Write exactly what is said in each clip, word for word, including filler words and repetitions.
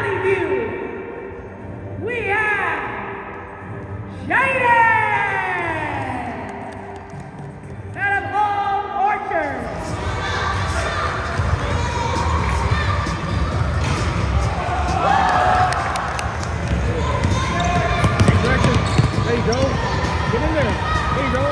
Valley View, we have Jayden out of Long Orchard. There you go. Get in there. There you go.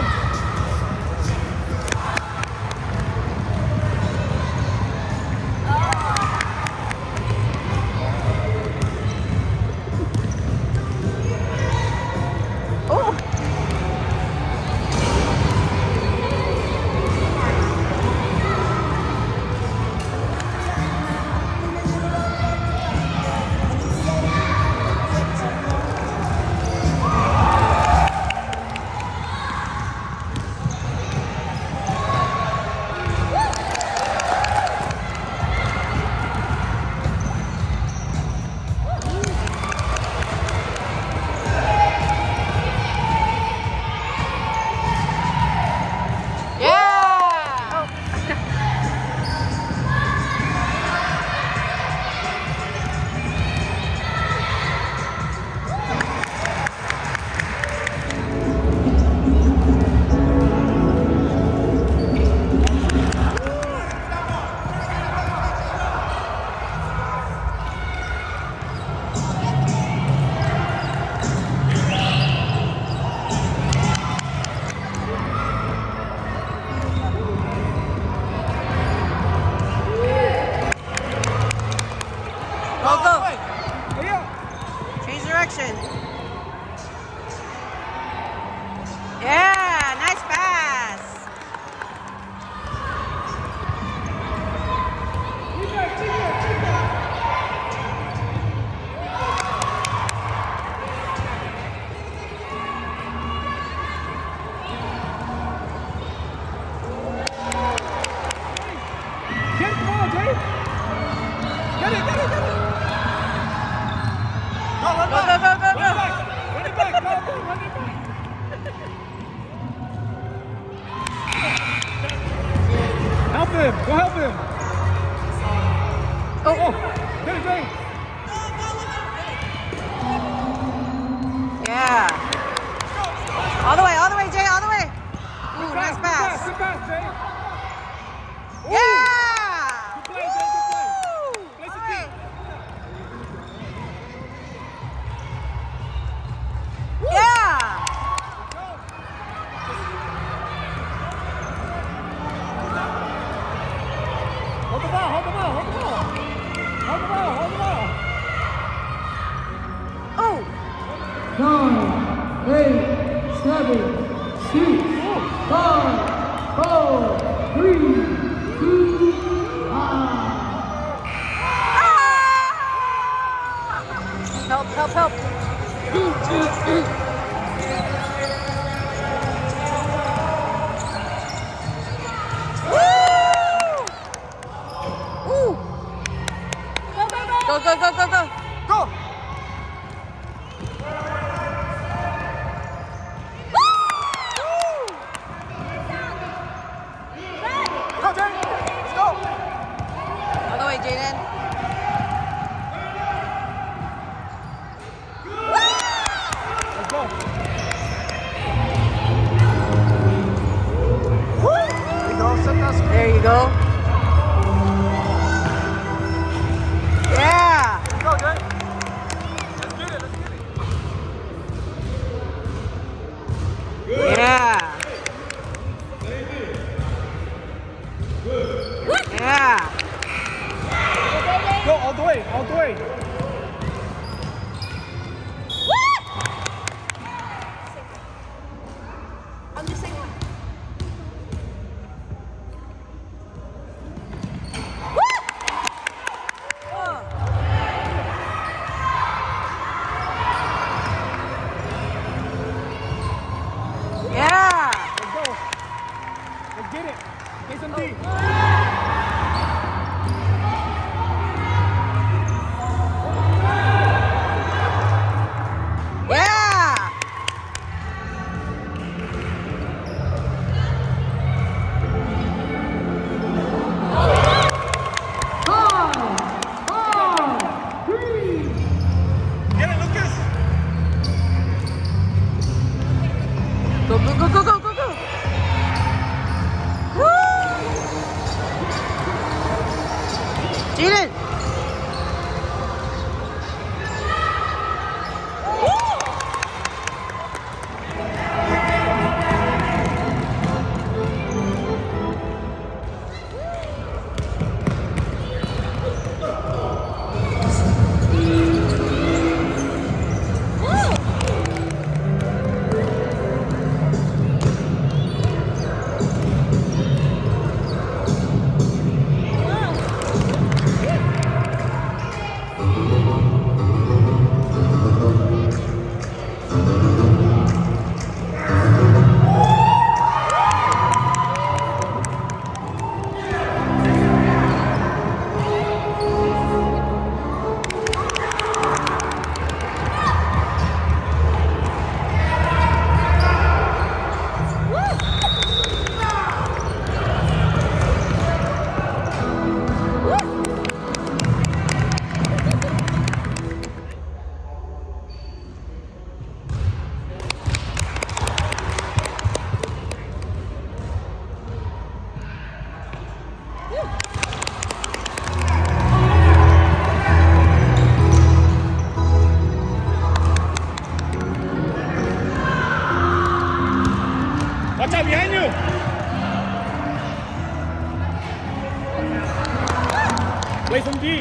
Yeah, nice pass. Get it, come on, Jay. Get it, get it, get it. Go, run Go, back. go, go, go, Run go. it back. Run it back. Go, go, run it back. Help him. Go help him. Oh, Oh, get it, Jay. Yeah. All the way, all the way, Jay, all the way. Ooh, Good nice pass. Good pass, Jay. Ooh. Yeah. Good play, Jay. Good play. Woo. Place All it right. deep. Yeah. Hold the ball, hold the ball, hold the ball. Hold the ball, hold the ball. Oh. Nine, eight, seven, six, five, four, three, two, one. Help, help, help. Woo! Go, go, go, go, go. Go. Go, Jay. Let's go. All the way, Jayden. Let's go. There you go. Set that screen. There you go. Yeah. Let's go, Jay. Let's get it. Let's get it. Yeah. Yeah. Go all the way. All the way. On the same one. Yeah. Let's go. Let's get it. Take some deep. Yeah. Five, four, three, Jayden. Watch out behind you! Play some D.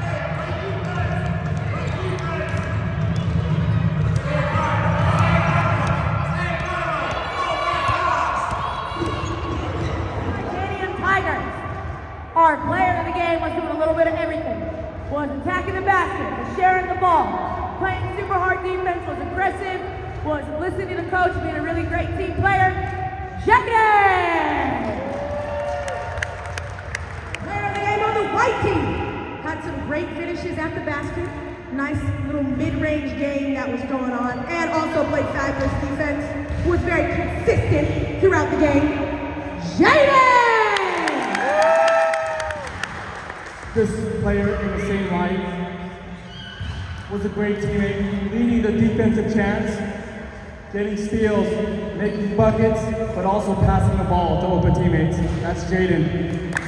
Canadian Tigers. Our player of the game was doing a little bit of everything. Was attacking the basket, was sharing the ball, playing super hard defense, was aggressive, was listening to the coach, being a really great team player. Jayden! Player of the game on the white team. Had some great finishes at the basket. Nice little mid-range game that was going on. And also played fabulous defense. Was very consistent throughout the game. Jayden! This player in the same light was a great teammate, leading the defensive chance, getting steals, making buckets, but also passing the ball to open teammates. That's Jayden.